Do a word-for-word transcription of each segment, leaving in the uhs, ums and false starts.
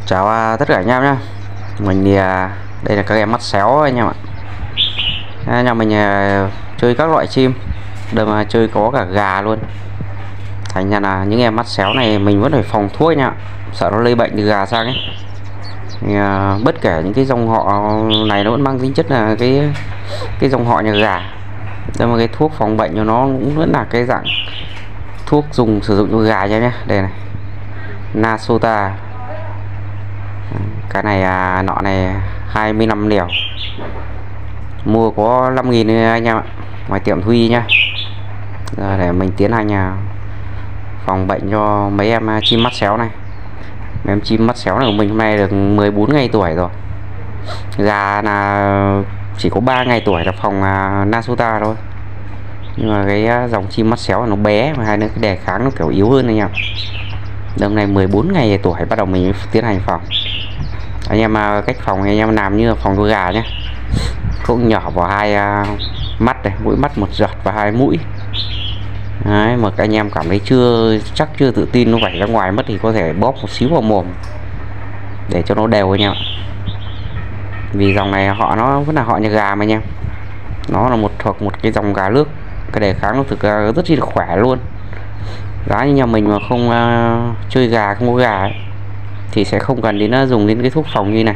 Chào à, tất cả anh em nhé. Mình thì à, đây là các em mắt xéo anh em ạ. À, nhà mình à, chơi các loại chim, đây mà chơi có cả gà luôn. Thành ra là những em mắt xéo này mình vẫn phải phòng thuốc nha, sợ nó lây bệnh từ gà sang ấy. Thì, à, bất kể những cái dòng họ này nó vẫn mang tính chất là cái cái dòng họ nhà gà. Đây mà cái thuốc phòng bệnh cho nó cũng vẫn là cái dạng thuốc dùng sử dụng cho gà nhé. Đây này, Nasota. Cái này à, nọ này hai mươi lăm liều, mua có năm nghìn anh em ạ, ngoài tiệm Thuy nhá. Giờ để mình tiến hành à, phòng bệnh cho mấy em à, chim mắt xéo này. Mấy em chim mắt xéo này của mình hôm nay được mười bốn ngày tuổi rồi. Gà là chỉ có ba ngày tuổi là phòng à, Nasota thôi. Nhưng mà cái à, dòng chim mắt xéo nó bé và hai nữa cái đề kháng nó kiểu yếu hơn anh em. Hôm nay mười bốn ngày tuổi bắt đầu mình tiến hành phòng. Anh em cách phòng anh em làm như phòng cho gà nhé, cũng nhỏ vào hai uh, mắt này, mũi mắt một giọt và hai mũi. Đấy, mà các anh em cảm thấy chưa chắc, chưa tự tin nó vẩy ra ngoài mất thì có thể bóp một xíu vào mồm để cho nó đều anh em. Vì dòng này họ nó vẫn là họ nhà gà mà anh em, nó là một thuộc một cái dòng gà nước, cái đề kháng nó thực ra rất là khỏe luôn. Giá như nhà mình mà không uh, chơi gà, không có gà ấy, thì sẽ không cần đến dùng đến cái thuốc phòng như này.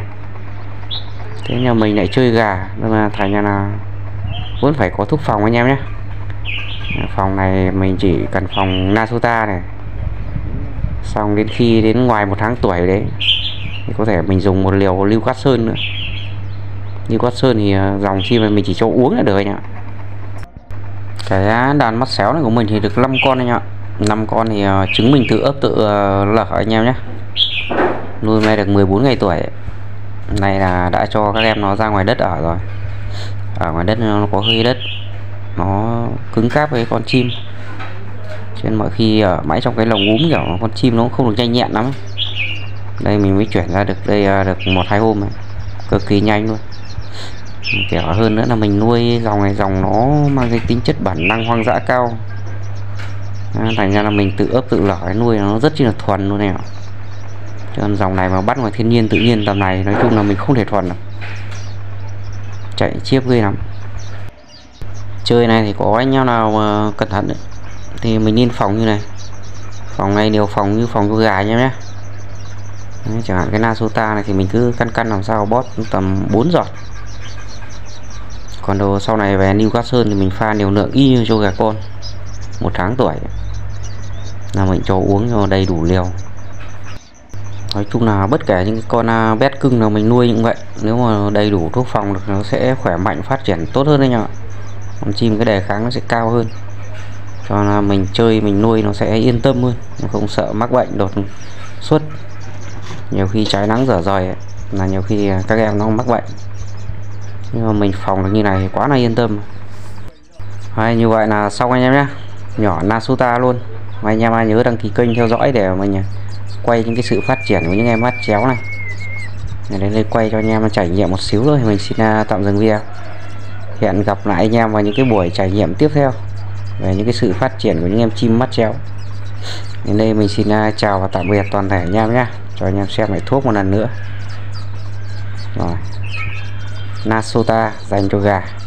Thế nhà mình lại chơi gà nên mà thành ra là vẫn phải có thuốc phòng anh em nhé. Phòng này mình chỉ cần phòng Nasota này, xong đến khi đến ngoài một tháng tuổi đấy thì có thể mình dùng một liều lưu cát sơn nữa. Lưu cát sơn thì dòng chim này mình chỉ cho uống là được anh ạ. Cái đàn mắt xéo này của mình thì được năm con anh ạ. Năm con thì trứng mình tự ấp tự lở anh em nhé. Nuôi nay được mười bốn ngày tuổi. Này là đã cho các em nó ra ngoài đất ở rồi. Ở ngoài đất nó có hơi đất, nó cứng cáp với con chim, cho nên mọi khi ở mãi trong cái lồng úm kiểu con chim nó không được nhanh nhẹn lắm. Đây mình mới chuyển ra được đây được một hai hôm này, cực kỳ nhanh luôn. Kiểu hơn nữa là mình nuôi dòng này, dòng nó mang cái tính chất bản năng hoang dã cao, thành ra là mình tự ấp tự lở nuôi nó rất chi là thuần luôn này. Cho nên dòng này mà bắt ngoài thiên nhiên tự nhiên tầm này nói chung là mình không thể thuần được, chạy chiếp ghê lắm. Chơi này thì có anh em nào mà cẩn thận đấy, thì mình nên phòng như này. Phòng này đều phòng như phòng cho gà nhé nhé. Đấy, chẳng hạn cái Nasota này thì mình cứ căn căn làm sao bót tầm bốn giọt. Còn đồ sau này về Newcastle thì mình pha liều lượng y như cho gà con một tháng tuổi là mình cho uống cho đầy đủ liều. Nói chung là bất kể những con bét cưng nào mình nuôi như vậy, nếu mà đầy đủ thuốc phòng được nó sẽ khỏe mạnh, phát triển tốt hơn đấy nhá. Con chim cái đề kháng nó sẽ cao hơn, cho là mình chơi mình nuôi nó sẽ yên tâm hơn, không sợ mắc bệnh đột xuất. Nhiều khi trái nắng dở dời ấy, là nhiều khi các em nó mắc bệnh, nhưng mà mình phòng được như này thì quá là yên tâm. Hay, như vậy là xong anh em nhé, nhỏ Nasota luôn. Mà anh em ai nhớ đăng ký kênh theo dõi để mình quay những cái sự phát triển của những em mắt chéo này. Để đến đây quay cho anh em trải nghiệm một xíu thôi. Mình xin tạm dừng video. Hẹn gặp lại anh em vào những cái buổi trải nghiệm tiếp theo về những cái sự phát triển của những em chim mắt chéo. Đến đây mình xin chào và tạm biệt toàn thể anh em nhé. Cho anh em xem lại thuốc một lần nữa. Rồi, Nasota dành cho gà.